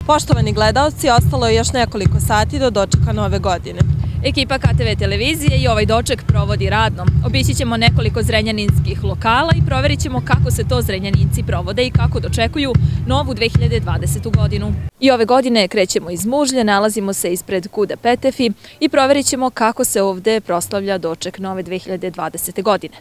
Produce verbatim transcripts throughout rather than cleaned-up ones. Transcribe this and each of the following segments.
Poštovani gledaoci, ostalo je još nekoliko sati do dočeka nove godine. Ekipa K T V televizije i ovaj doček provodi radno. Obići ćemo nekoliko zrenjaninskih lokala i proverit ćemo kako se to Zrenjaninci provode i kako dočekuju novu dve hiljade dvadesetu godinu. I ove godine krećemo iz Mužlje, nalazimo se ispred Kuda Petefi i proverit ćemo kako se ovde proslavlja doček nove dve hiljade dvadesete godine.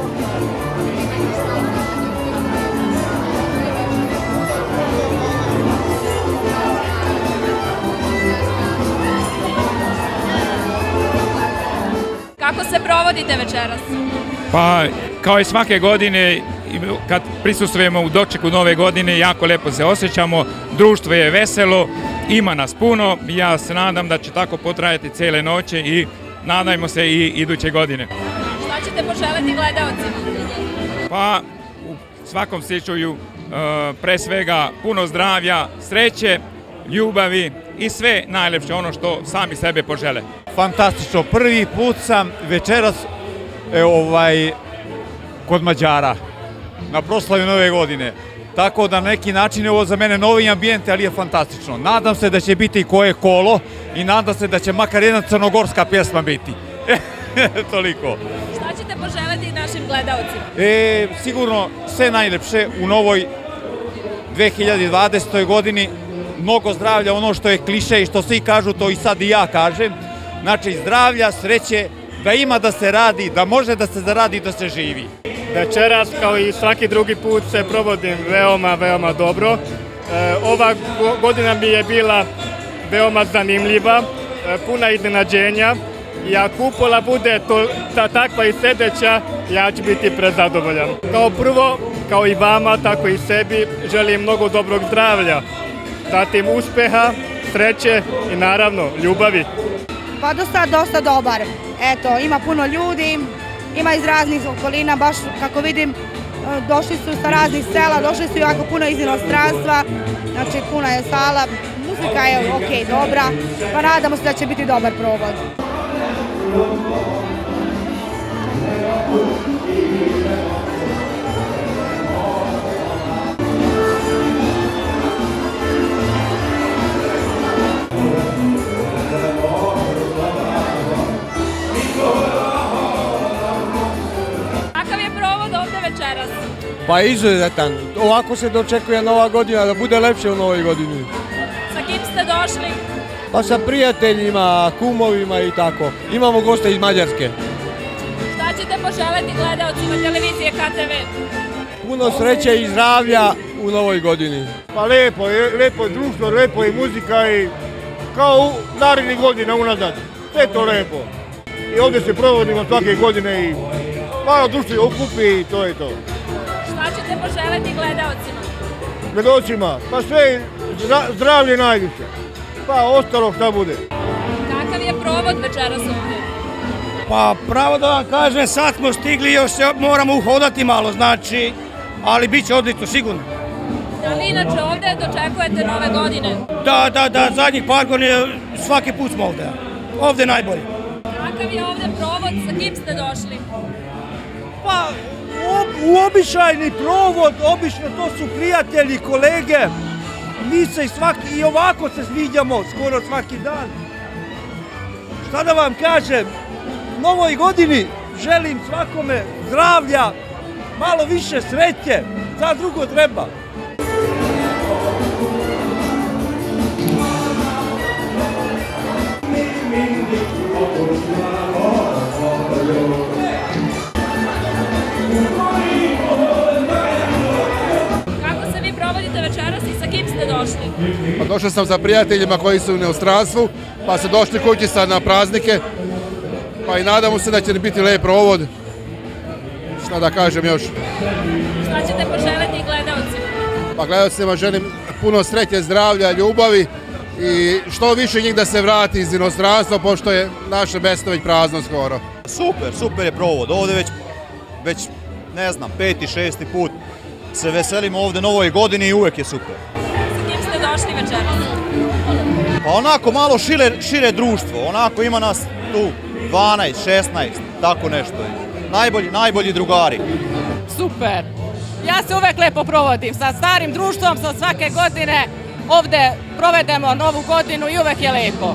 Kako se provodite večeras? Pa, kao i svake godine, kad prisustvujemo u dočeku nove godine, jako lepo se osjećamo, društvo je veselo, ima nas puno, ja se nadam da će tako potrajati cijele noće i nadajmo se i iduće godine. Šta ćete poželiti gledaocima? Pa, u svakom slučaju, pre svega, puno zdravlja, sreće, ljubavi i sve najlepše ono što sami sebe požele. Fantastično, prvi put sam večeras e, ovaj, kod Mađara na proslavi nove godine. Tako da na neki način je ovo za mene novi ambijent, ali je fantastično. Nadam se da će biti koje kolo i nadam se da će makar jedna crnogorska pjesma biti. Toliko. Šta ćete poželiti našim gledaocima? E, sigurno sve najlepše u novoj dve hiljade dvadesetoj godini. Mnogo zdravlja, ono što je kliše i što svi kažu, to i sad i ja kažem. Znači zdravlja, sreće, da ima da se radi, da može da se zaradi, da se živi. Večeras, kao i svaki drugi put, se provodim veoma, veoma dobro. E, ova godina mi je bila veoma zanimljiva, e, puna iznenađenja. I ako kupola bude to, ta, takva i sljedeća, ja ću biti prezadovoljan. Kao prvo, kao i vama, tako i sebi, želim mnogo dobrog zdravlja. Zatim uspeha, sreće i naravno ljubavi. Pa do sad dosta dobar. Eto, ima puno ljudi, ima iz raznih okolina, baš kako vidim, došli su sa raznih sela, došli su jako puno iz inostranstva, znači puna je sala, muzika je ok, dobra, pa nadamo se da će biti dobar provod. Pa izuzetan. Ovako se dočekuje nova godina, da bude lepše u novoj godini. Sa kim ste došli? Pa sa prijateljima, kumovima i tako. Imamo goste iz Mađarske. Šta ćete poželiti gledaocima televizije K T V? Puno sreće i zdravlja u novoj godini. Pa lepo, lepo je društvo, lepo je muzika i kao u narednih godina unazad. Sve to lepo. I ovdje se provodimo svake godine i malo društvo okupi i to je to. Šta ćete poželiti gledaocima? Gledaocima? Pa sve zdravlje najviše. Pa ostalo šta bude. Kakav je provod večeras ovdje? Pa pravo da vam kažem, sad smo stigli, još se moramo uhodati malo, znači, ali bit će odlično, sigurno. Da li inače ovdje dočekujete nove godine? Da, da, da, zadnjih par godina svaki put smo ovdje. Ovdje najbolje. Kakav je ovdje provod, sa kim ste došli? Pa, uobičajni provod, obično to su prijatelji, kolege, mi se i, svaki, i ovako se sviđamo skoro svaki dan. Šta da vam kažem, novoj godini želim svakome zdravlja, malo više sreće, šta drugo treba. Večeras i sa kim ste došli? Pa došao sam sa prijateljima koji su u inostranstvu, pa su došli kući sad na praznike, pa i nadamo se da će biti lijep provod. Šta da kažem još? Šta ćete poželiti gledaocima? Pa gledaocima želim puno sreće, zdravlja, ljubavi i što više njih da se vrati iz inostranstva, pošto je naše mesto već prazno skoro. Super, super je provod, ovdje već, već ne znam, peti, šesti put. Se veselimo ovdje novoj godini i uvijek je super. Sa kim ste došli večeras? Pa onako malo šire, šire društvo, onako ima nas tu dvanaest, šesnaest, tako nešto. Najbolji, najbolji drugari. Super! Ja se uvek lepo provodim sa starim društvom, sa svake godine ovde provedemo novu godinu i uvek je lepo.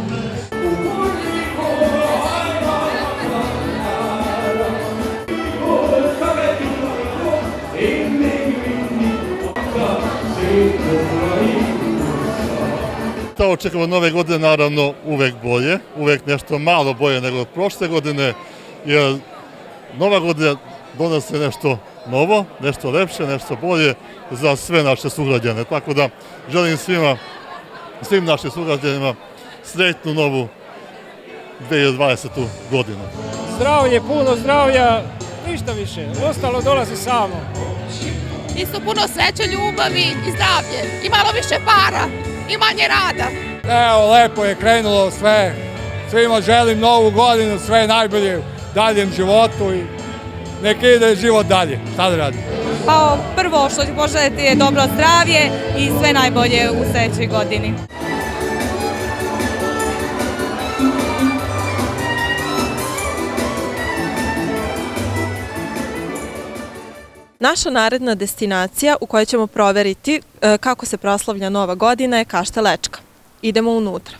To očekujemo nove godine, naravno, uvek bolje, uvek nešto malo bolje nego prošle godine, jer nova godina donose nešto novo, nešto lepše, nešto bolje za sve naše sugrađane. Tako da želim svima, svim našim sugrađanima sretnu novu dve hiljade dvadesetu godinu. Zdravlje, puno zdravlja, ništa više, ostalo dolazi samo. Isto puno sreće, ljubavi i zdravlje, i malo više para, i manje rada. Evo, lepo je krenulo sve, svima želim novu godinu, sve najbolje u daljem životu i neka ide život dalje, šta da radim? Pa prvo što ću poželjeti je dobro zdravlje i sve najbolje u sljedećoj godini. Naša naredna destinacija u kojoj ćemo proveriti kako se proslavlja Nova godina je Kaštel Lečka. Idemo unutra.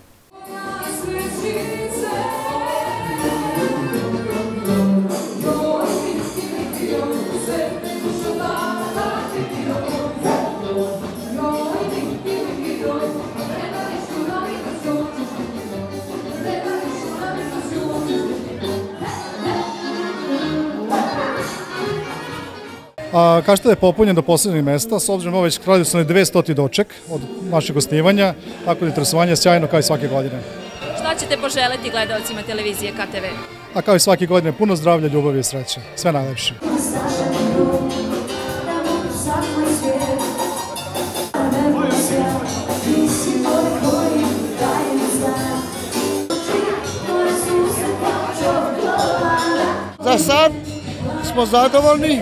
Kaštel je popunjen do posljednjeg mesta, s obzirom ovo već tradicionalni dvestoti doček od našeg osnivanja, tako da interesovanje je sjajno kao i svake godine. Šta ćete poželeti gledalcima televizije K T V? A kao i svake godine puno zdravlja, ljubavi i sreće. Sve najlepše. Za sad smo zadovoljni.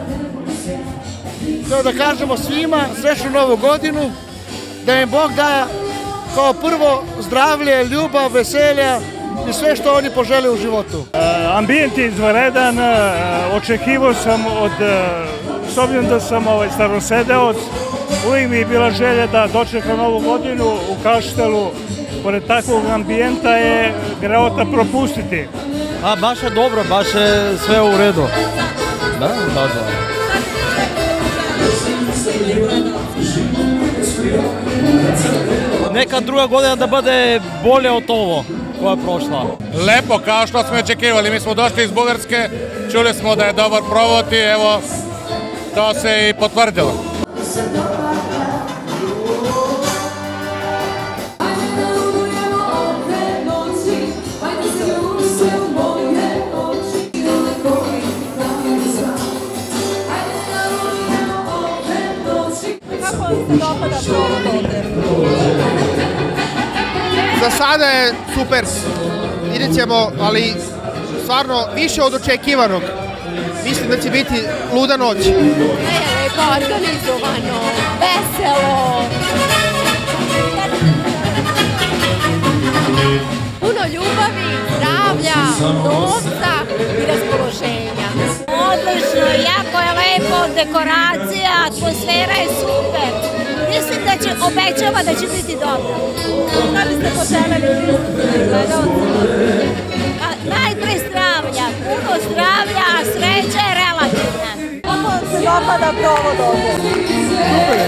Treba da kažemo svima srećnu novu godinu, da im Bog da kao prvo zdravlje, ljubav, veselja i sve što oni požele u životu. Ambijent je izvanredan, očekivao sam od, s obzirom da sam starosedeoc, uvijek mi je bila želja da dočekam novu godinu u Kaštelu. Pored takvog ambijenta je greota propustiti. A baš je dobro, baš je sve u redu. Da, da, da. Neka druga godina da bude bolje od ovo koja je prošla. Lepo, kao što smo očekivali. Mi smo došli iz Bugarske, čuli smo da je dobar provod i evo, to se i potvrdilo. Za sada je super, vidjet ćemo, ali stvarno više od očekivanog. Mislim da će biti luda noć. Lepo, organizovano, veselo. Puno ljubavi, zdravlja, novca i raspoloženja. Odlično, jako je lepo, dekoracija, atmosfera je super. Mislim da će, obećava da će biti dobro. Da biste poželjeli najpre zdravlja, puno zdravlja, a sreća je relativna. Kako vam se dopada provod ovdje? Super.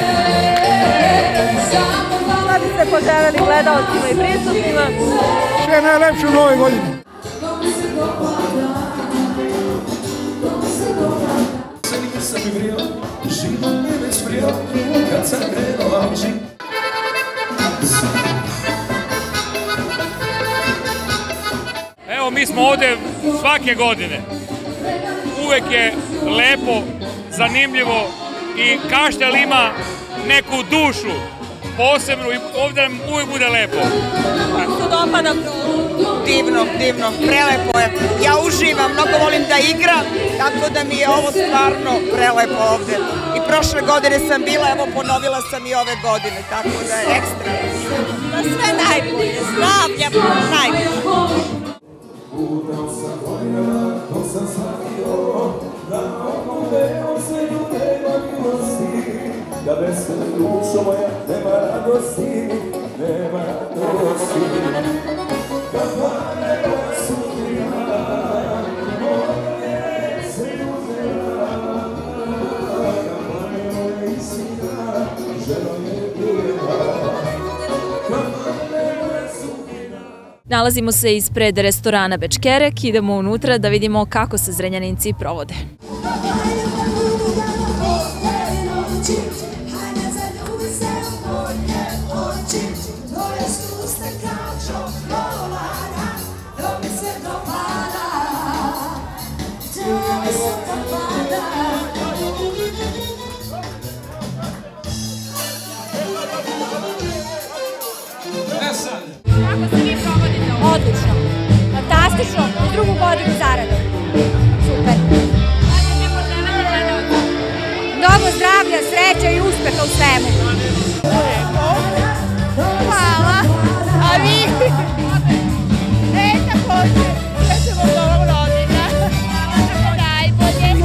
Da biste poželjeli gledalcima i prisutnima? Sve najlepše u novoj godini. Evo, mi smo ovdje svake godine. Uvek je lepo, zanimljivo i Kaštel ima neku dušu posebnu i ovdje nam uvijek bude lepo. Kako se dopada provod? Divno, divno, prelepo je. Ja uživam, mnogo volim da igram, tako da mi je ovo stvarno prelepo ovdje. I prošle godine sam bila, evo ponovila sam i ove godine, tako da je ekstra. Da sve najbolje, zdravlja, najbolje. Da bez dušo moja nema radosti, Nalazimo se ispred restorana Bečkerek, idemo unutra da vidimo kako se Zrenjaninci provode. Kako se vi provodite? Odlično. Fantastično. U drugu godinu zaradu. Super. Mnogo zdravlja, sreća i uspeha u svemu. Hvala. A vi? E, također. Srećemo mnogo godina. Najbolje.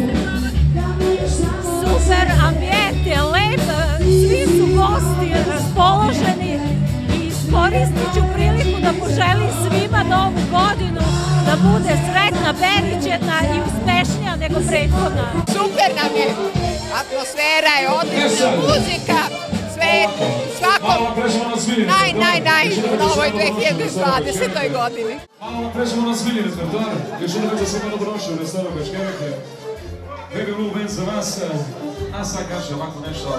Super, ambijent je lep. Svi su gosti raspoloženi. Koristit ću priliku da poželim svima novu godinu, da bude sretna, beričetna i uspešnija nego prethodna. Super nam je, atmosfera je odlična, muzika, sve, svakom naj, naj, naj u novoj dve hiljade dvadesetoj godini. Hvala vam, pređemo na zbilji repertoar. Još uvijek da se malo dobrošli u restoran Bečkerek. Baby Blue Band za vas, a sad kaže ovako nešto.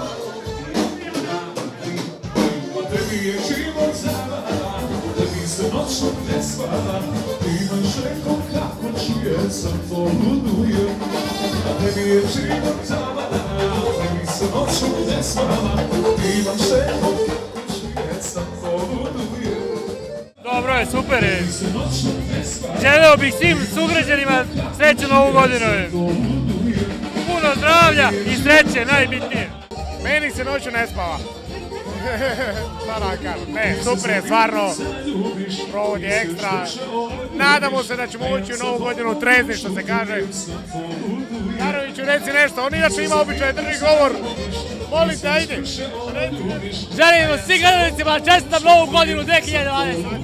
Tebi je život zabava, tebi se noćno ne spava, ti imaš reko kako čuje, sam to ludujem. Tebi je život zabava, tebi se noćno ne spava, ti imaš reko kako čuje, sam to ludujem. Dobro je, super je. Želeo bih svim sugrađanima sreću novu godinu. Puno zdravlja i sreće, najbitnije. Meni se noću ne spava. Ne, super je, stvarno, provod je ekstra. Nadamo se da ćemo ući u novu godinu trezni, što se kaže. Jaroviću, reci nešto, on inače ima običaj, drži govor. Molim te, ajde. Želimo svim gledalnicima čestitam novu godinu dve hiljade dvadesete.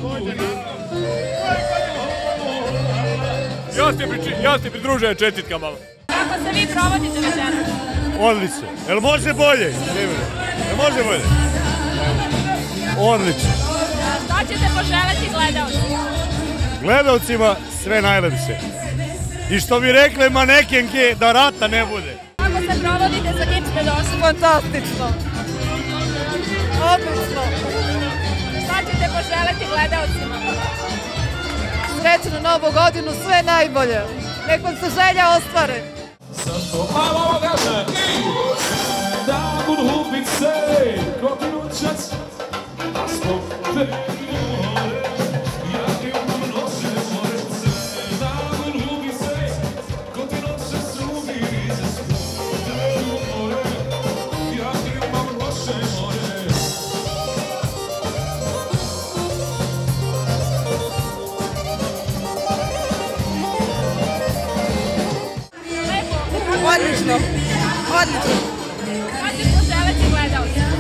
Ja se pridružujem čestitkama. Kako se vi provodite večeras? Odlično. Jel može bolje? Jel može bolje? Odlično. Šta ćete poželjeti gledalcima? Gledalcima sve najlepše. I što bi rekli manekenke, da rata ne bude. Kako se provodite, sa kim ste došli? Fantastično. Odlično. Šta ćete poželjeti gledalcima? Srećnu novu godinu, sve najbolje. Nek vam se želja ostvare. Malo gaže i da budu hubice, kotinućac, a zbog te more, ja imam noće morece. Da budu hubice, kotinućac ubice, zbog te more, ja imam noće more. Odlično, odlično. Šta ćete poželjeti gledalcima?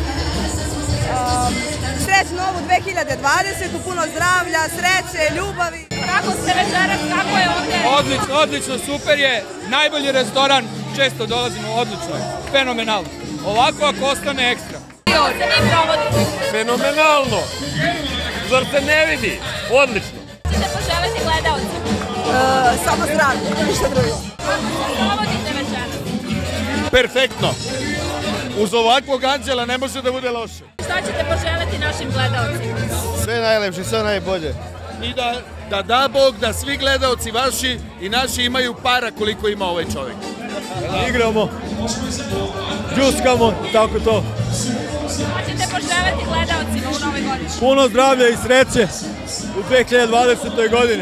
Srećnu novu dve hiljade dvadesetu, puno zdravlja, sreće, ljubavi. Kako ste večeras, kako je ovdje? Odlično, odlično, super je. Najbolji restoran, često dolazimo, odlično je. Fenomenalno. Ovako ako ostane ekstra. Kako se vi provodite? Fenomenalno. Zar se ne vidi? Odlično. Šta ćete poželjeti gledalcima? Samo zdravlje, ništa drugo. Kako se provodite večeras? Perfektno. Uz ovakvog anđela ne može da bude loše. Šta ćete poželjeti našim gledalcima? Sve najlepše, sve najbolje. I da, da da Bog da svi gledalci vaši i naši imaju para koliko ima ovaj čovjek. Igramo, džuskamo, tako to. Šta ćete poželjeti gledalcima u novoj godini? Puno zdravlja i sreće u dve hiljade dvadesetoj godini.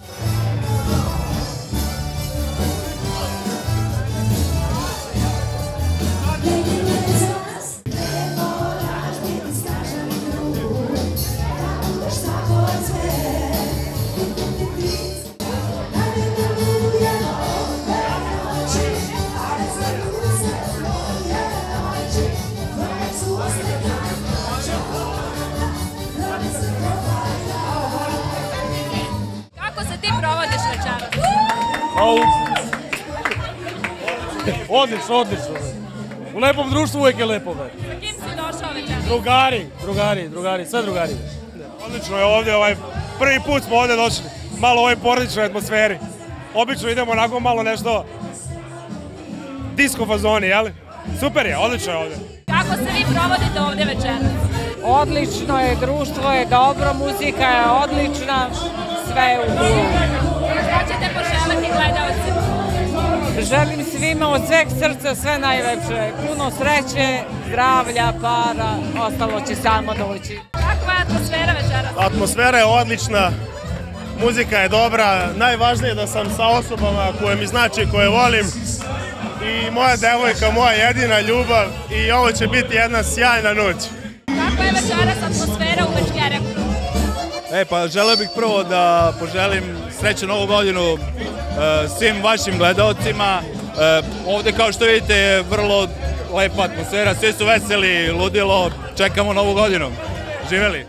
Kako se ti provodiš večeras? Odlično, odlično. U lepom društvu uvijek je lepo. Sa kim si došao večeras? Drugari, drugari, drugari, sve drugari. Odlično je ovdje, ovaj, prvi put smo ovdje došli, malo u ovoj porodičnoj atmosferi. Obično idemo onako malo nešto disko fazoni, jel? Super je, odlično je ovdje. Kako se vi provodite ovdje večeras? Odlično je, društvo je dobro, muzika je odlična, sve je u bulu. Šta ćete poželiti gledalcima? Želim svima od sveg srca sve najlepše, puno sreće, zdravlja, para, ostalo će samo doći. Kakva je atmosfera večeras? Atmosfera je odlična, muzika je dobra, najvažnije je da sam sa osobama koje mi znači, koje volim i moja devojka, moja jedina ljubav i ovo će biti jedna sjajna noć. Kakva je večeras atmosfera u Večkereku? E pa želeo bih prvo da poželim srećnu novu godinu e, svim vašim gledalcima. E, ovdje kao što vidite je vrlo lepa atmosfera, svi su veseli, ludilo, čekamo novu godinu. Živjeli!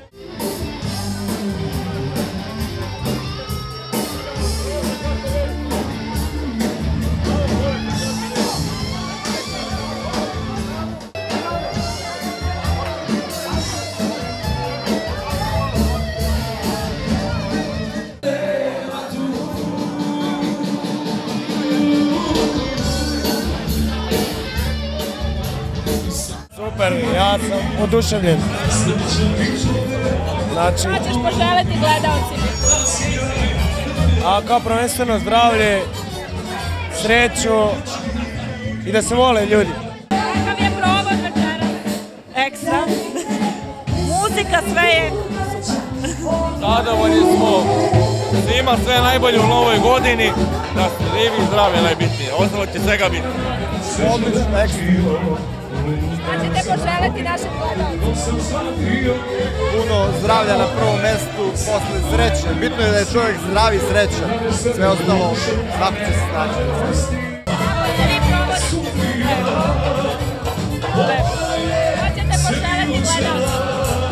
Super, ja sam oduševljen. Znači... Šta ćeš poželiti gledalcima? A kao prvenstveno zdravlje, sreću i da se vole ljudi. Kakav je provod večeras? Ekstra. Muzika, sve je. Zadovoljni smo, svima sve najbolje u novoj godini, da ste živi i zdravi najbitnije, ostalo će svega biti. Odlično, ekstra. Šta ćete poželiti našim gledalcima? Puno zdravlja na prvom mestu, posle sreće. Bitno je da je čovjek zdrav i srećan. Sve ostalo, svako će se snaći. Kako se vi provodite? Šta ćete poželiti gledalcima?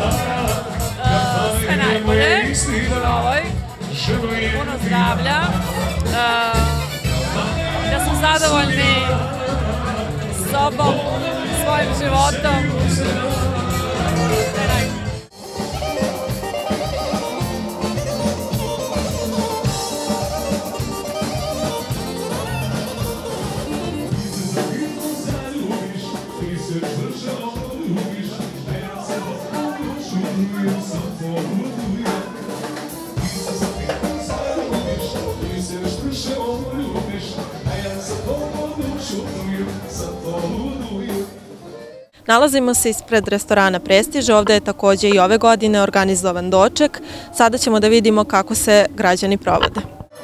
Sve najbolje u novoj. Puno zdravlja. Da su zadovoljni sobom, svojim životom. Nalazimo se ispred restorana Prestiž, ovdje je također i ove godine organizovan doček. Sada ćemo da vidimo kako se građani provode.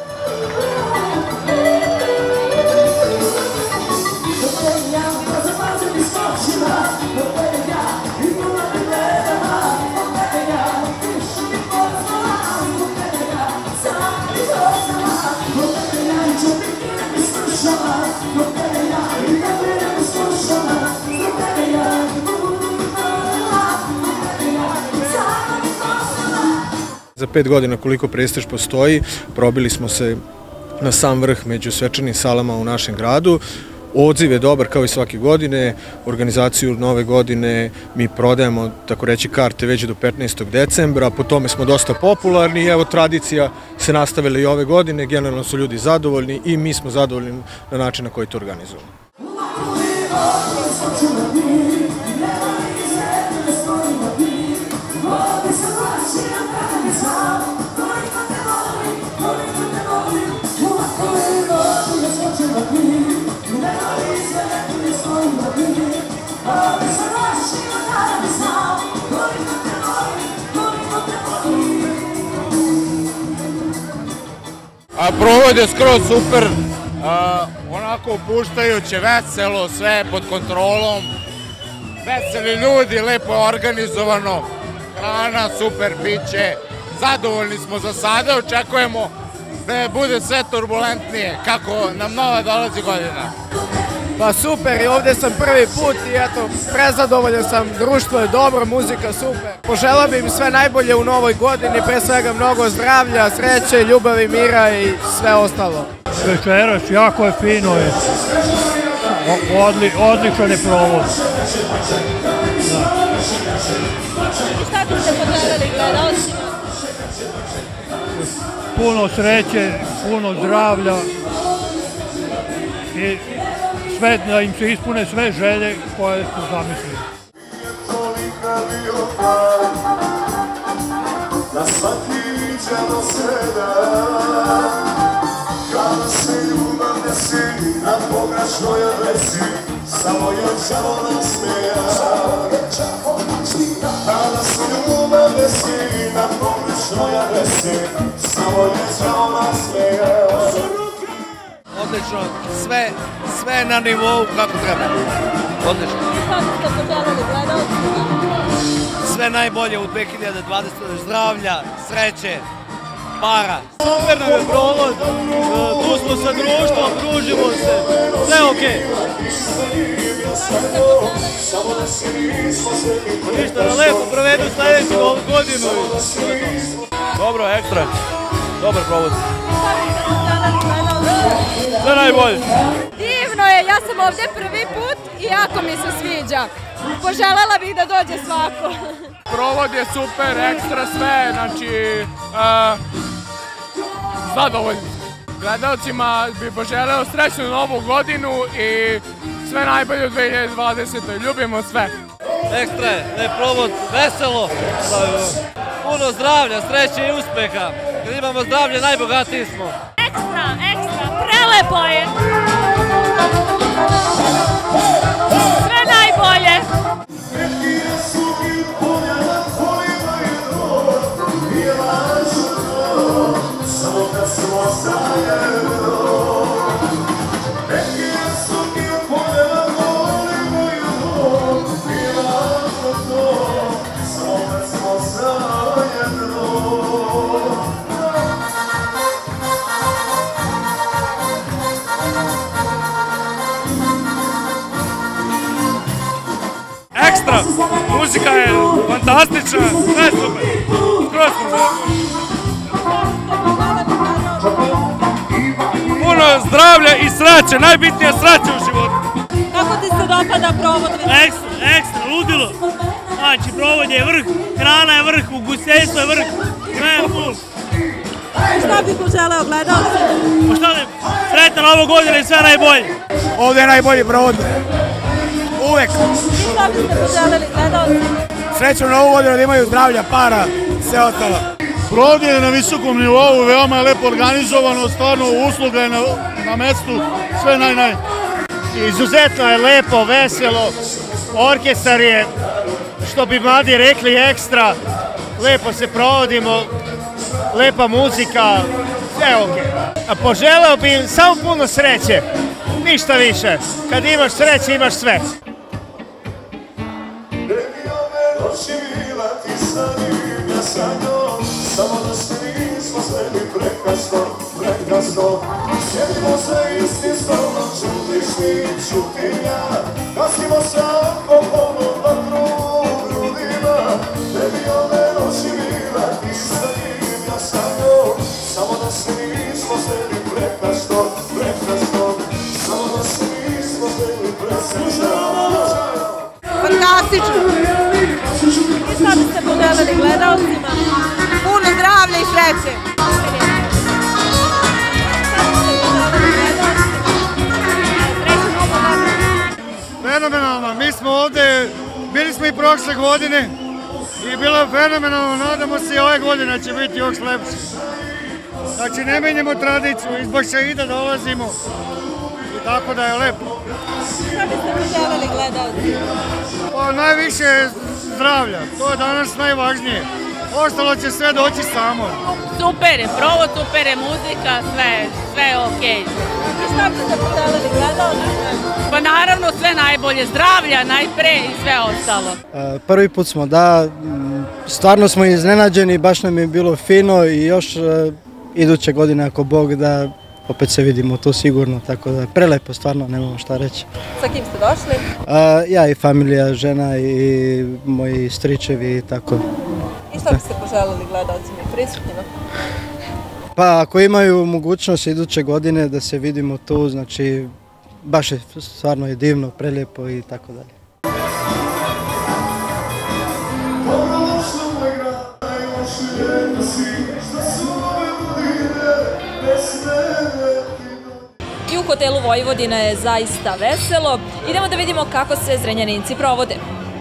Za pet godina koliko Prestiž postoji, probili smo se na sam vrh među svečanim salama u našem gradu. Odziv je dobar kao i svake godine, organizaciju nove godine mi prodajemo, tako reći, karte već do petnaestog decembra, po tome smo dosta popularni i evo tradicija se nastavila i ove godine, generalno su ljudi zadovoljni i mi smo zadovoljni na način na koji to organizujemo. A provod je skroz super, a, onako opuštajuće, veselo, sve pod kontrolom, veseli ljudi, lepo organizovano, hrana, super piće, zadovoljni smo za sada, očekujemo da bude sve turbulentnije, kako nam nova dolazi godina. Pa super, i ovdje sam prvi put i eto, prezadovoljan sam, društvo je dobro, muzika super. Poželao bih im sve najbolje u novoj godini, pre svega mnogo zdravlja, sreće, ljubavi, mira i sve ostalo. Večeras jako je fino, je. Odli, odličan je provod. Šta biste poželjeli gledalcima? puno sreće, puno zdravlja i sve, da im se ispune sve želje koje su zamislili. Da svaki ćemo sreda, kada se ljubav desi na pogrešnoj adresi, samo je ćemo nasmeja. Kada se ljubav desi na pogrešnoj adresi, samo je ćemo nasmeja. Odlično, sve, sve na nivou kako treba. Odlično. Kako ste poželjeli gledalcima? Sve najbolje u dve hiljade dvadesetoj. Zdravlja, sreće, para. Super nam je provod, tu smo sa društvom, družimo se, sve okej. Ništa, da lepo provedu sljedeću novu godinu. Dobro, ekstra, dobar provod. Sve najbolje. Divno je, ja sam ovdje prvi put i jako mi se sviđa. Poželjela bih da dođe svako. Provod je super, ekstra sve, znači uh, zadovoljni. Gledalcima bih poželeo srećnu novu godinu i sve najbolje u dve hiljade dvadesetoj. Ljubimo sve. Ekstra je, ne provod, veselo, puno zdravlja, sreće i uspeha. Kad imamo zdravlje, najbogatiji smo. Ekstra, ekstra, prelepo je. Sve najbolje. Ekstra, muzika je fantastična, sve super, skroz smo zadovoljni. Puno zdravlja i sreće, najbitnija sreća u životu. Kako ti se dopada provod? Ekstra, ekstra, ludilo. Znači, provod je vrh, hrana je vrh, ugostiteljstvo je vrh, sve je full. Šta bi poželeo gledalcima? Pa šta ne, sretna nova godina i sve najbolje. Ovdje je najbolji provod. Uvek. Šta biste poželjeli gledalcima? Sreću novu godinu, da imaju zdravlja, para, sve ostalo. Provod je na visokom nivou, veoma je lepo organizovano, stvarno usluga je na, na mestu, sve naj naj. Izuzetno je lepo, veselo, orkestar je, što bi mladi rekli, ekstra, lepo se provodimo, lepa muzika, sve okej. A poželeo bi im samo puno sreće, ništa više, kad imaš sreće imaš sve. Samo da se nismo sreli prekasno, prekasno. Sjetimo se istinstvenom, čutiš ti, čutim ja. Kasimo se alkoholom vatru u grudima. Ne bi ove noći bila ti sa njim, ja sa njom. Samo da se nismo sreli prekasno, prekasno. Samo da se nismo sreli prekasno. Fantastično! I šta biste poželjeli gledalcima? Puno zdravlja i sreće! Fenomenalno, mi smo ovdje, bili smo i prošle godine i bilo je fenomenalno, nadamo se i ove godine će biti još lepše. Znači ne menjamo tradiciju, izbog šehida dolazimo i tako da je lepo. Šta biste poželjeli gledalcima? Pa najviše zdravlja, to je danas najvažnije. Ostalo će sve doći samo. Super je, provod super je, muzika, sve, sve je okej. I šta biste poželjeli gledalcima? Pa naravno sve najbolje, zdravlja najpre i sve ostalo. Prvi put smo, da, stvarno smo iznenađeni, baš nam je bilo fino i još iduće godine ako Bog da opet se vidimo tu sigurno, tako da je prelepo, stvarno nemamo šta reći. Sa kim ste došli? Ja i familija, žena i moji stričevi i tako. I šta biste poželjeli gledalcima i prisutnima? Pa ako imaju mogućnost iduće godine da se vidimo tu, znači baš je stvarno je divno, prelijepo i tako dalje. Dobro došli u moj grad, najloši ljeta si. hotelu Vojvodina je zaista veselo. Idemo da vidimo kako se Zrenjaninci provode.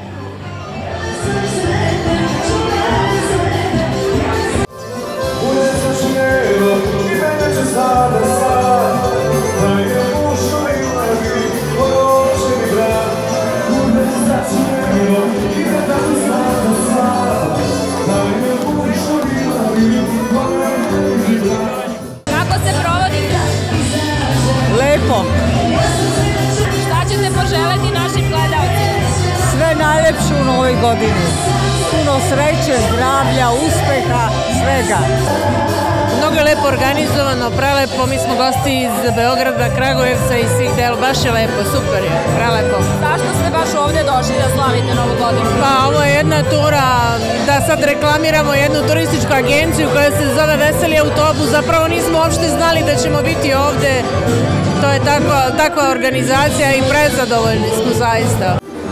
Kako se provodite? Lepo. Šta ćete poželeti našim gledalcima? Sve najlepše u novoj godini. Puno sreće, zdravlja, uspeha, svega. Mnogo je lepo organizovano, prelepo, mi smo gosti iz Beograda, Kragujevca i svih dela, baš je lepo, super je, prelepo. Zašto ste baš ovde došli da slavite Novu godinu? Pa ovo je jedna tura, da sad reklamiramo jednu turističku agenciju koja se zove Veseli autobus, zapravo nismo uopšte znali da ćemo biti ovde, to je takva, takva organizacija i prezadovoljni smo zaista.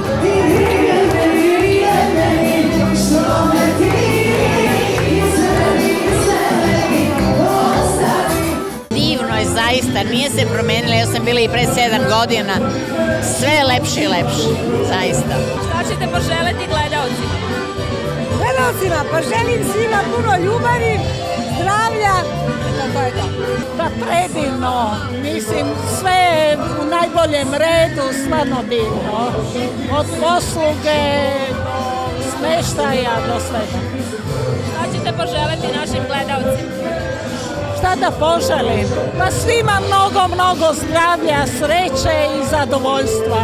Zaista, nije se promenila, ja sam bila i pre sedam godina, sve je lepše i lepše, zaista. Šta ćete poželeti gledalcima? Gledalcima, pa želim svima puno ljubavi, zdravlja, eto to je to. Da, predivno, mislim, sve je u najboljem redu, stvarno divno. Od posluge do smeštaja do svega. Šta ćete poželeti našim gledalcima? Šta da poželim? Pa svima mnogo, mnogo zdravlja, sreće i zadovoljstva.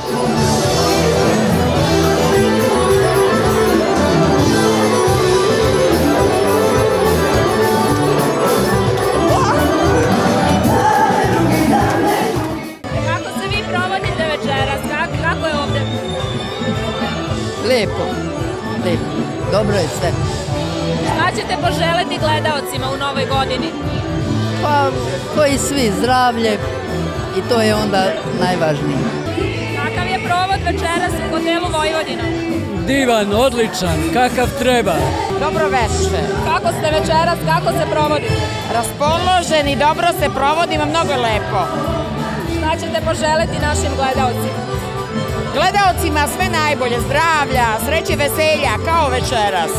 Kako se vi provodite večeras? Kako je ovde? Lepo, lepo. Dobro je sve. Šta ćete poželeti gledalcima u novoj godini? Pa, koji svi, zdravlje i to je onda najvažnije. Kakav je provod večeras u hotelu Vojvodina? Divan, odličan, kakav treba. Dobro veče. Kako ste večeras, kako se provodite? Raspoloženi, dobro se provodimo, mnogo je lepo. Šta ćete poželeti našim gledalcima? Gledalcima sve najbolje, zdravlja, sreće, veselja, kao večeras.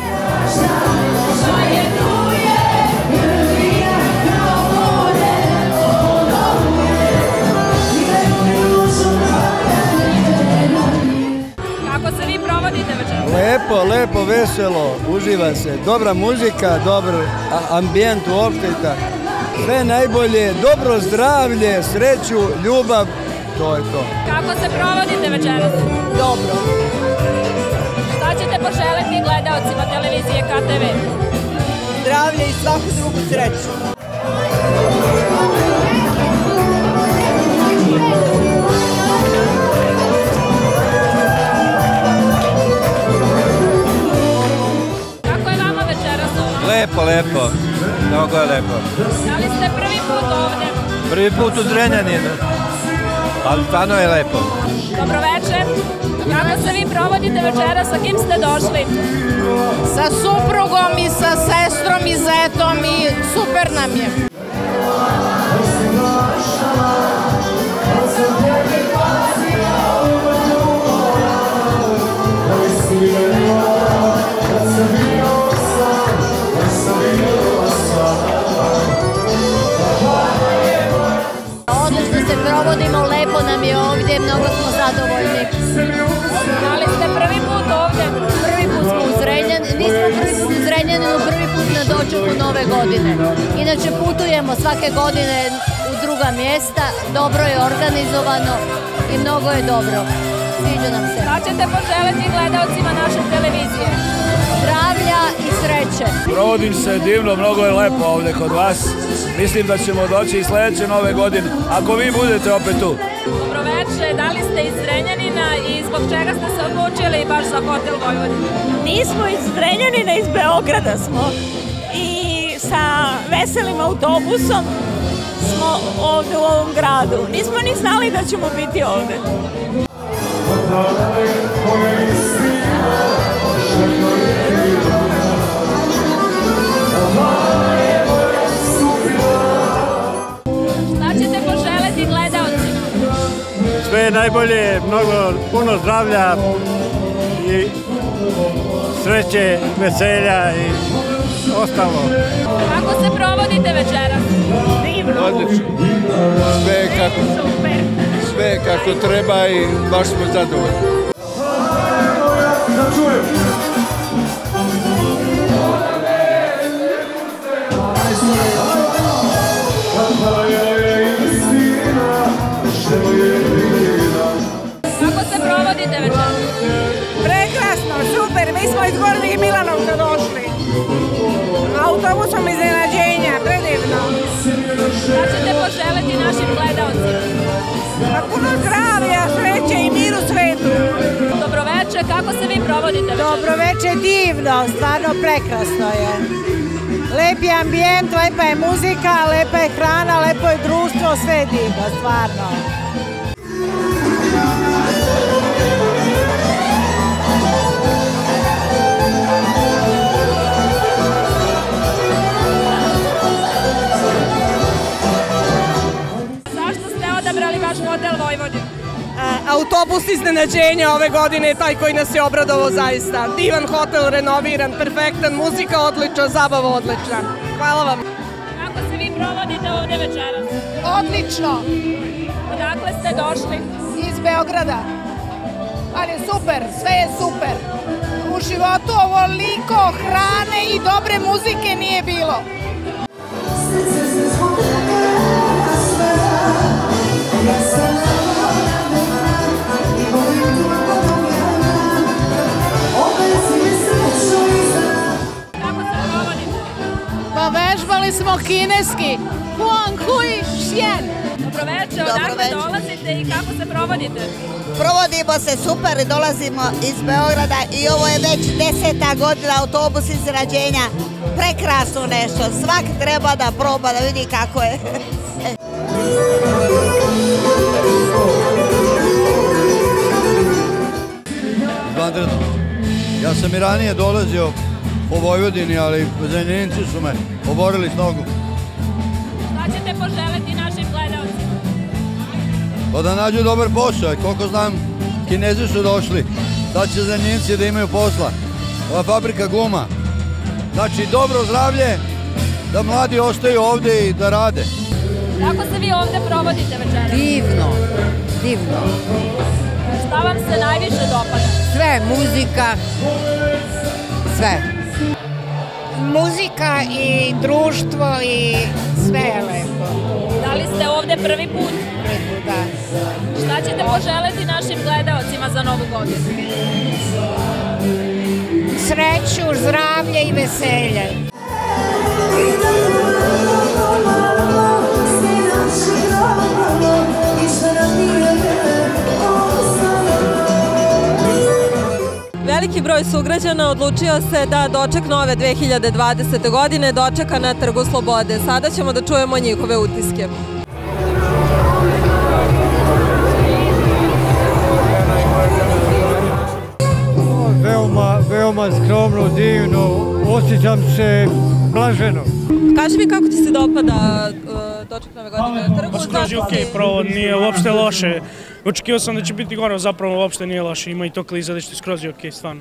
Kako se vi provodite večeras? Lepo, lepo, veselo, uživa se. Dobra muzika, dobar ambijent uopšte i tako. Sve najbolje, dobro zdravlje, sreću, ljubav, to je to. Kako se provodite večeras? Dobro. Šta ćete poželeti gledalcima televizije K T V? Zdravlje i svaku drugu sreću. Kako je vama večeras ovdje? Lepo, lepo, mnogo je lepo. Da li ste prvi put ovdje? Prvi put u Zrenjaninu, ali stvarno je lepo. Dobro večer. Kako se vi provodite večeras, sa kim ste došli? Sa suprugom i sa sestrom i zetom i super nam je. Odlično se provodimo, lepo nam je ovdje, mnogo smo zadovoljni. Da li ste prvi put ovdje? Prvi put smo u Zrenjaninu, nismo prvi put u Zrenjaninu, prvi put na dočeku Nove godine. Inače putujemo svake godine u druga mjesta, dobro je organizovano i mnogo je dobro. Sviđa nam se. Šta ćete poželeti gledalcima naše televizije? Zdravlja i sreće. Provodim se divno, mnogo je lepo ovdje kod vas. Mislim da ćemo doći i sljedeće Nove godine, ako vi budete opet tu. Dobro večer, da li ste iz Zrenjanina i zbog čega ste se odlučili baš za hotel Vojvodina? Nismo iz Zrenjanina, iz Beograda smo i sa veselim autobusom smo ovde u ovom gradu. Nismo ni znali da ćemo biti ovde. Šta ćete poželeti najbolje, mnogo, puno zdravlja i sreće, veselja i ostalo. Kako se provodite večeras? Divno. Odlično. Sve kako, sve kako treba i baš smo zadovoljni. Kako se provodite večeras? Prekrasno, super, mi smo iz Gornjih Milanovca došli. Autobusom iznenađenja, predivno. Šta ćete poželiti našim gledalcima? Pa puno zdravlja, sreće i mir u svetu. Dobroveče, kako se vi provodite večeras? Dobroveče, divno, stvarno prekrasno je. Lep je ambijent, lepa je muzika, lepa je hrana, lepo je društvo, sve je divno, stvarno. Zašto ste odabrali baš hotel Vojvodin? Autobus iznenađenja ove godine je taj koji nas je obradovao zaista. Divan hotel, renoviran, perfektan, muzika odlična, zabava odlična. Hvala vam. Kako se vi provodite ovde večeras? Odlično. Odakle ste došli? Iz Beograda. Ali super, sve je super. U životu ovoliko hrane i dobre muzike nije bilo. Pa vežbali smo kineski. Huang hui xian. Dobroveče, odakle dolazite i kako se provodite? Provodimo se super i dolazimo iz Beograda i ovo je već deseta godina autobus iznenađenja. Prekrasno nešto, svak treba da proba da vidi kako je. Izvanredno. Ja sam i ranije dolazio po Vojvodini, ali Zrenjaninci su me oborili s nogu. Šta ćete poželiti našim gledalcima? Pa da nađu dobar posao, i koliko znam, Kinezi su došli. Sad će Zrenjaninci da imaju posla. Ova fabrika guma. Znači, dobro zdravlje, da mladi ostaju ovde i da rade. Kako se vi ovde provodite večeras? Divno, divno. Šta vam se najviše dopada? Sve, muzika, sve. Muzika i društvo i sve je lepo. Da li ste ovde prvi put? Prvi put, da. Šta ćete poželiti našim gledalcima za novu godinu? Sreću, zdravlje i veselje. Veliki broj sugrađana odlučio se da doček nove dve hiljade dvadesete. godine dočeka na Trgu Slobode. Sada ćemo da čujemo njihove utiske. Veoma, veoma skromno, divno, osjećam se blaženo. Kaži mi kako ti se dopada uh, doček nove godine na Trgu? Pa skroz je okej provod, nije uopšte loše. Očekivao sam da će biti gore, zapravo uopšte nije loše, ima i to klizalište, skroz je okej, stvarno.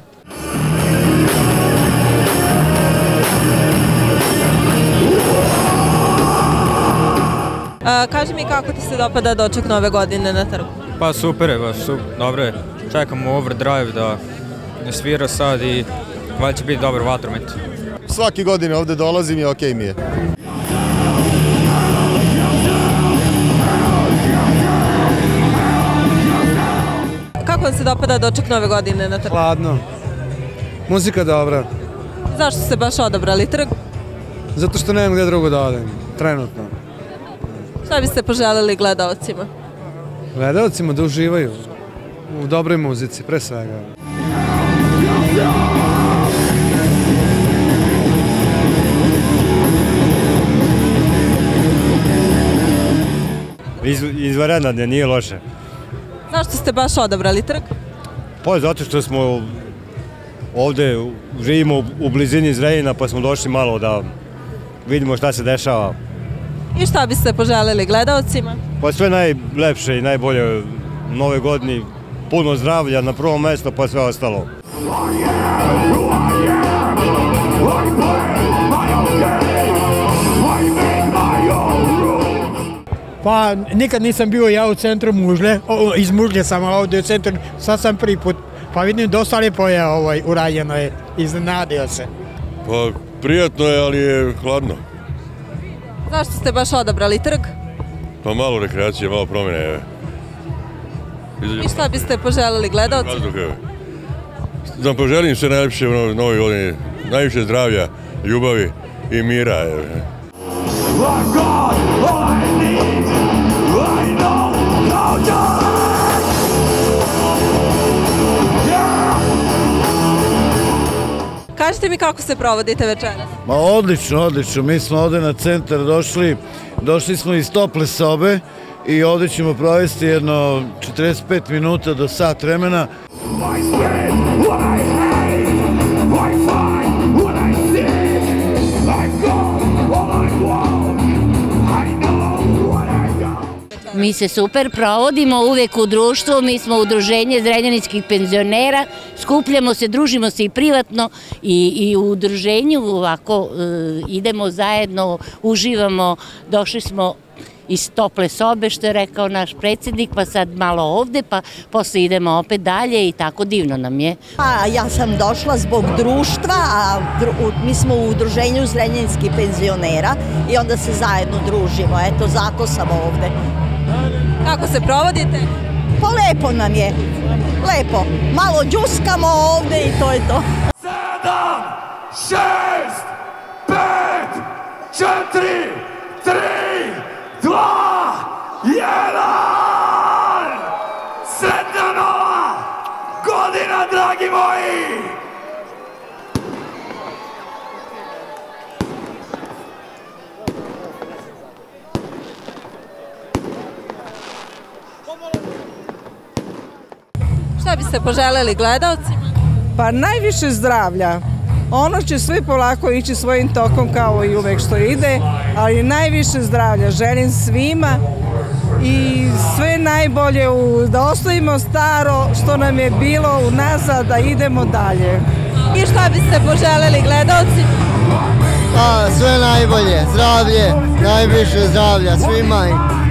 Uh, kaži mi kako ti se dopada doček nove godine na Trgu? Pa super je, baš super, dobro je. Čekamo overdrive da ne svira sad i valjda će biti dobar vatromet. Svaki godine ovde dolazim i okej mi je. Kako vam se dopada doček nove godine na Trgu? Hladno. Muzika dobra. Zašto ste baš odabrali Trg? Zato što nemam gde drugo da odem, trenutno. Šta biste poželeli gledaocima? Gledaocima da uživaju u dobroj muzici, pre svega. Izvanredno, nije loše. Zašto ste baš odabrali Trg? Pa zato što smo ovde, živimo u blizini Zrenjanina, pa smo došli malo da vidimo šta se dešava. I šta biste poželeli gledaocima? Pa sve najlepše i najbolje nove godini puno zdravlja na prvo mesto, pa sve ostalo. Pa nikad nisam bio ja u centru Mužlje, iz Mužlje sam ovdje u centru, sad sam prvi put, pa vidim dosta lijepo je ovaj, urađeno je, iznenadio se. Pa prijatno je, ali je hladno. Zašto ste baš odabrali trg? Pa malo rekreacije, malo promjene. I šta biste poželjeli gledalcima? Da poželim sve najljepše u novoj godini, najviše zdravlja, ljubavi i mira. Kažite mi kako se provodite večeras? Ma odlično, odlično. Mi smo ovdje na centar došli, došli smo iz tople sobe i ovdje ćemo provesti jedno četrdeset pet minuta do sat vremena. Mi se super provodimo uvek u društvu, mi smo udruženje zrenjaninskih penzionera, skupljamo se, družimo se i privatno i, i u udruženju ovako e, idemo zajedno, uživamo, došli smo iz tople sobe, što je rekao naš predsjednik, pa sad malo ovde, pa posle idemo opet dalje i tako divno nam je. Pa ja sam došla zbog društva, a mi smo u udruženju zrenjaninskih penzionera i onda se zajedno družimo, eto zato sam ovde. Kako se provodite? Pa lepo nam je, lepo. Malo džuskamo ovde i to je to. Sedam, šest, pet, četiri, tri, dva, jedan! Sretna nova godina, dragi moji! Šta biste poželjeli gledalcima? Pa najviše zdravlja. Ono će sve polako ići svojim tokom kao i uvek što ide, ali najviše zdravlja. Želim svima i sve najbolje u, da ostavimo staro što nam je bilo unazad, da idemo dalje. I šta biste poželjeli gledalcima? Pa sve najbolje, zdravlje, najviše zdravlja svima.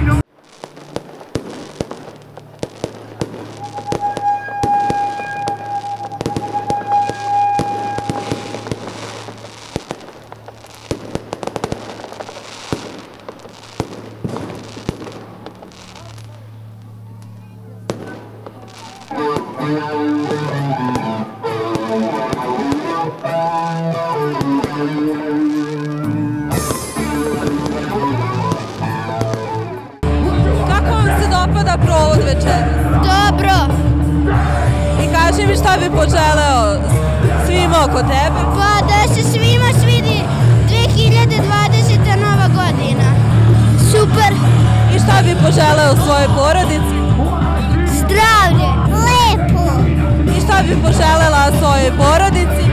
Kako vam se dopada provod večeras? Dobro. I kaži mi šta bi poželeo svima oko tebe? Pa da se svima svidi dve hiljade dvadeseta nova godina. Super. I šta bi poželeo svojoj porodici? Zdravlje. Lepo. I šta bi poželela svojoj porodici?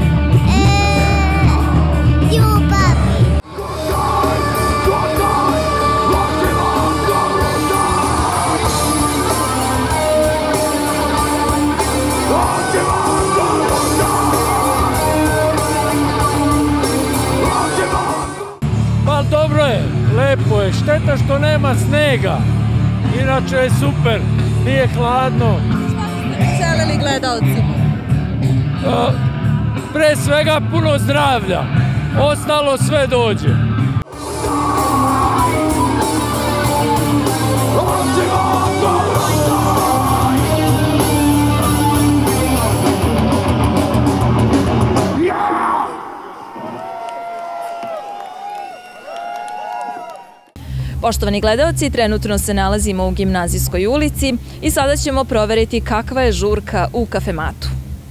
Ljubav. Pa dobro je, lepo je, šteta što nema snega, inače je super, nije hladno. Želeli gledalcima? Pre svega puno zdravlja, ostalo sve dođe. Poštovani gledalci, trenutno se nalazimo u Gimnazijskoj ulici i sada ćemo proveriti kakva je žurka u kafematu.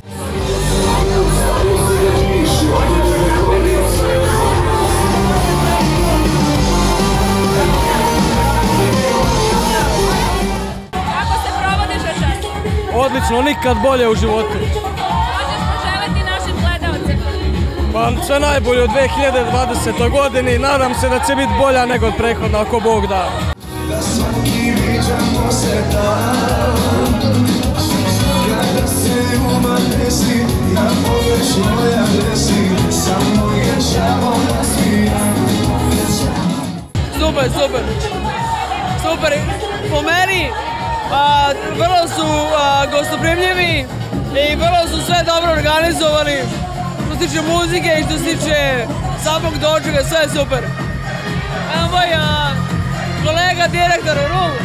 Kako se provodiš večeras? Odlično, nikad bolje u životu. Možeš poželiti našim gledalcima? Pa sve najbolje u dve hiljade dvadesetoj godini i nadam se da će biti bolja nego od prethodna, ako Bog da. Super, super. Super. Po meni, a, vrlo su a, gostoprimljivi i vrlo su sve dobro organizovani. Što se tiče muzike i što se tiče samog dočeka, sve je super. Evo moj a, kolega direktor u Rulu.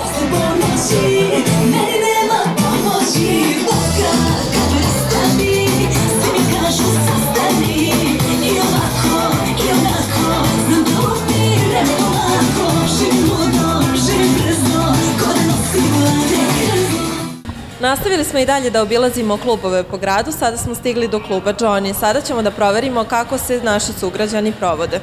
Nastavili smo i dalje da obilazimo klubove po gradu, sada smo stigli do kluba Johnny. Sada ćemo da proverimo kako se naši sugrađani provode.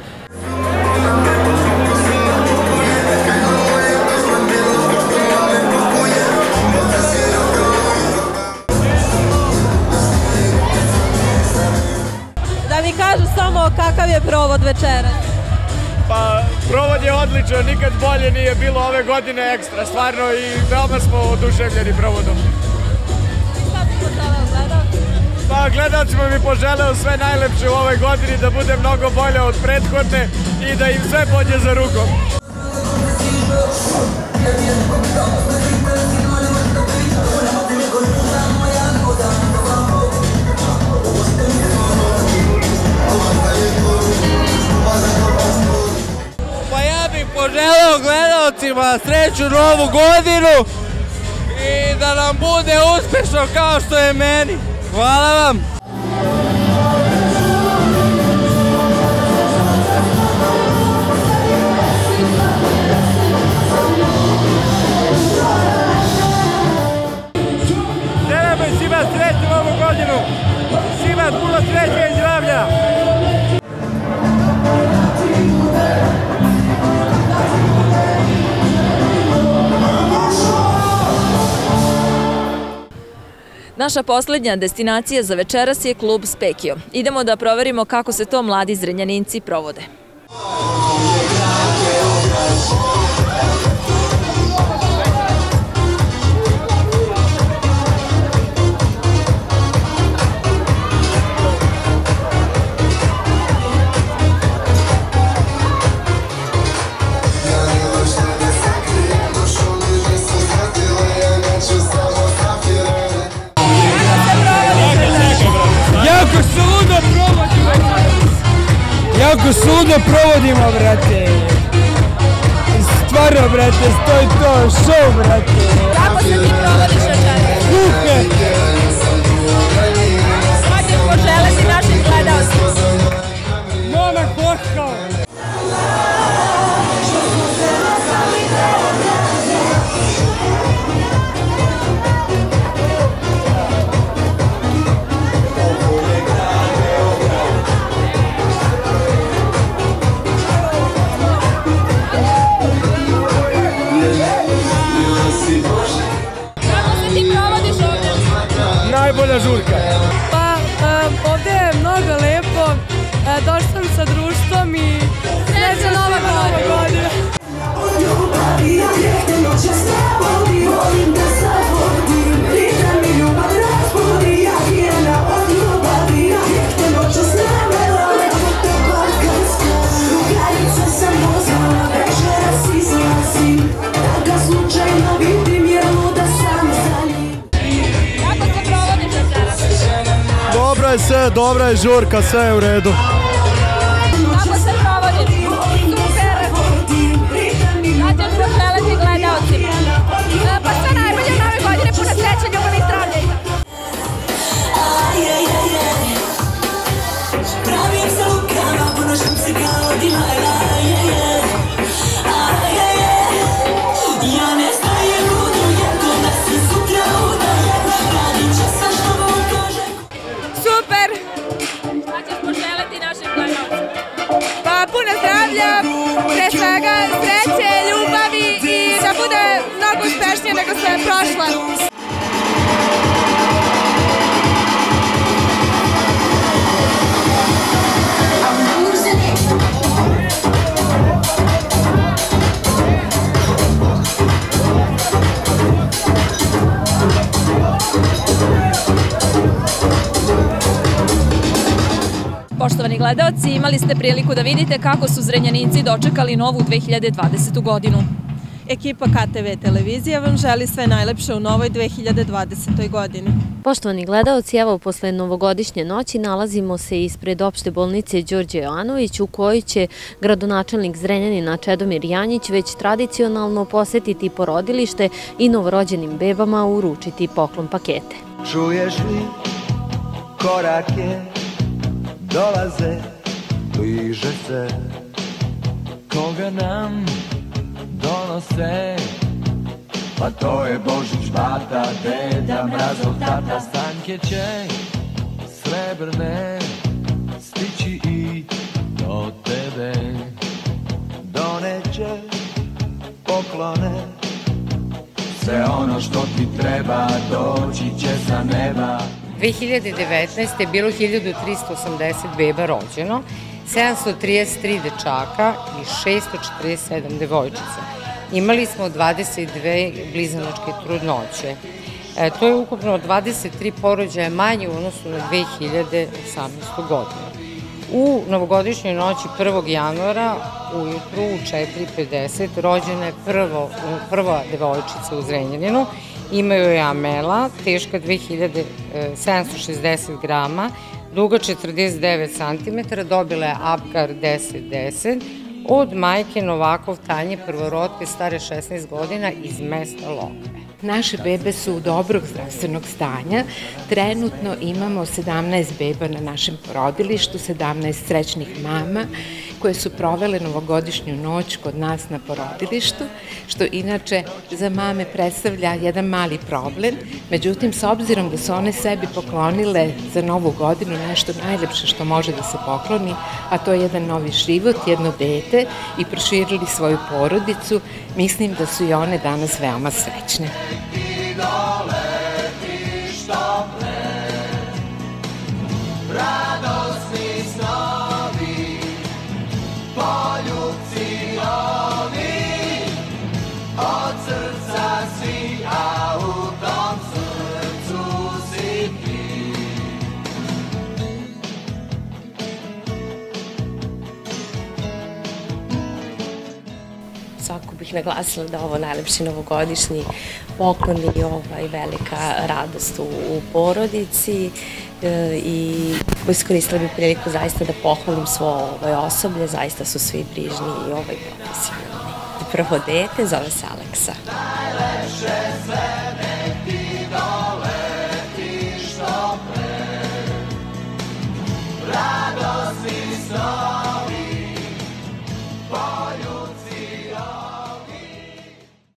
Da mi kažu samo kakav je provod večeras. Pa, provod je odličan, nikad bolje nije bilo ove godine ekstra, stvarno, i veoma smo oduševljeni provodom. Šta bi poželeo gledalcima? Pa, gledalcima bi poželeo sve najlepše u ovoj godini, da bude mnogo bolje od prethodne i da im sve pođe za rukom. Poželeo gledalcima sreću novu godinu i da nam bude uspješno kao što je meni. Hvala vam! Želimo i svima sreću novu godinu! Svima puno sreće i zdravlja! Naša poslednja destinacija za večeras je klub Spekio. Idemo da proverimo kako se to mladi Zrenjaninci provode. Jako se ludo provodimo, brate. Stvarno, brate, to je to, show, brate. Kako se ti provodiš večeras? Super! Šta ćeš poželeti našim gledalcima? Momak potkao! Najbolja žurka. Pa, ovde je mnogo lepo. Došla sam sa društvom i sreća nova godina. Dobro je sve, dobra je žurka, sve je u redu. Kako se provodi? Super! Šta ćeš poželeti gledalcima? Pa sve najbolje nove godine, puno sreće, ljubavi i zdravlja. Pravim se lukama, ponošam se kao Dilajla. Ja ne stajem ludu, jer to da se sutra udaje. Radit će sve što mu kaže. Super! Šta ćeš poželeti našim gledalcima? Pa puno zdravlja, pre svega sreće, ljubavi i da bude mnogo uspešnije nego što je prošla. gledaoci, imali ste priliku da vidite kako su Zrenjaninci dočekali novu dve hiljade dvadesetu godinu. Ekipa K T V televizije vam želi sve najlepše u novoj dve hiljade dvadesetoj godini. Poštovani gledaoci, evo posle novogodišnje noći nalazimo se ispred opšte bolnice Đorđe Jovanović u kojoj će gradonačelnik Zrenjanina Čedomir Janjić već tradicionalno posetiti porodilište i novorođenim bebama uručiti poklon pakete. Čuješ li korake, dolaze, bliže se, koga nam donose, pa to je Božić bata, Deda Mrazov tata. Stanke će srebrne stići i do tebe, doneće poklone, sve ono što ti treba doći će sa neba. dve hiljade devetnaeste. je bilo hiljadu trista osamdeset beba rođeno, sedamsto trideset tri dečaka i šesto četrdeset sedam devojčica. Imali smo dvadeset dve blizanačke trudnoće. E, to je ukupno dvadeset tri porođaja manje u odnosu na dve hiljade osamnaestu. godinu. U novogodišnjoj noći prvog januara ujutru u četiri pedeset rođena je prvo, prva devojčica u Zrenjaninu. Imaju je Amela, teška dve hiljade sedamsto šezdeset grama, duga četrdeset devet centimetara, dobila je Apgar deset deset od majke Novakov Tanje, prvorodke stare šesnaest godina iz mesta Lokve. Naše bebe su u dobrog zdravstvenog stanja. Trenutno imamo sedamnaest beba na našem porodilištu, sedamnaest srećnih mama koje su provele novogodišnju noć kod nas na porodilištu, što inače za mame predstavlja jedan mali problem. Međutim, s obzirom da su one sebi poklonile za novu godinu nešto najlepše što može da se pokloni, a to je jedan novi život, jedno dete, i proširili svoju porodicu, mislim da su i one danas veoma srećne. Radosni snovi, poljubci novi, od srca svi, a u tom srcu si ti. Svako bih naglasila da ovo najlepši novogodišnji poklon i ovaj velika radost u porodici i iskoristila bih priliku zaista da pohvalim svo osoblje, zaista su svi brižni i ovaj profesionalni. Prvo dete zove se Aleksa. Najlepše sve nek ti doleti što pre, radosni snovi.